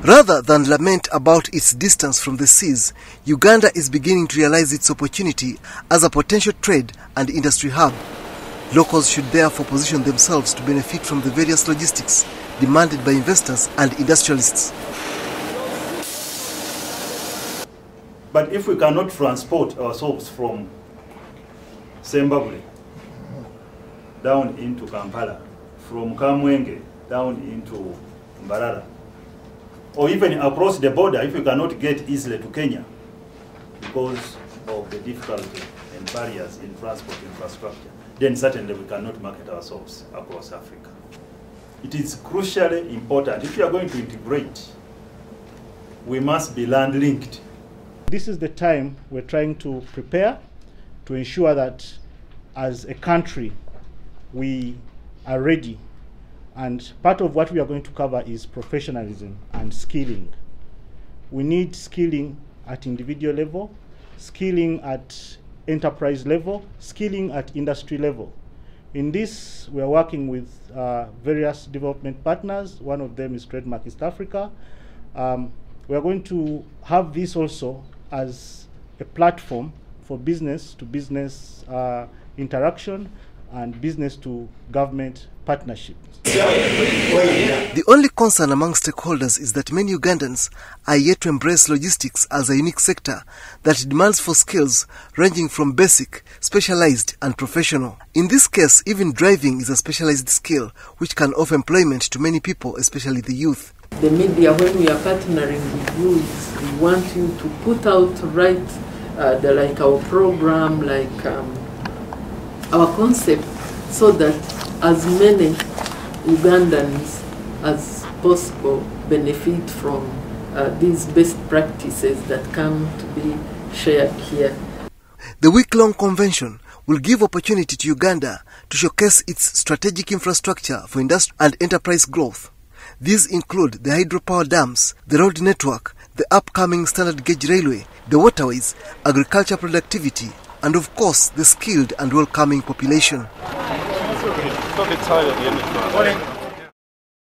Rather than lament about its distance from the seas, Uganda is beginning to realize its opportunity as a potential trade and industry hub. Locals should therefore position themselves to benefit from the various logistics demanded by investors and industrialists. But if we cannot transport our soaps from Zimbabwe down into Kampala, from Kamwenge down into Mbarara, or even across the border, if we cannot get easily to Kenya because of the difficulty and barriers in transport infrastructure, then certainly we cannot market our soaps across Africa. It is crucially important. If you are going to integrate, we must be land linked. This is the time we're trying to prepare to ensure that as a country we are ready. And part of what we are going to cover is professionalism and skilling. We need skilling at individual level, skilling at enterprise level, skilling at industry level. In this, we are working with various development partners. One of them is Trademark East Africa. We are going to have this also as a platform for business-to-business interaction and business-to-government partnerships. The only concern among stakeholders is that many Ugandans are yet to embrace logistics as a unique sector that demands for skills ranging from basic, specialized and professional. In this case, even driving is a specialized skill which can offer employment to many people, especially the youth. The media, when we are partnering with you, we want you to put out like our program, like our concept, so that as many Ugandans as possible benefit from these best practices that come to be shared here. The week-long convention will give opportunity to Uganda to showcase its strategic infrastructure for industry and enterprise growth. These include the hydropower dams, the road network, the upcoming standard gauge railway, the waterways, agriculture productivity, and of course the skilled and welcoming population. It's a bit tired at the end of the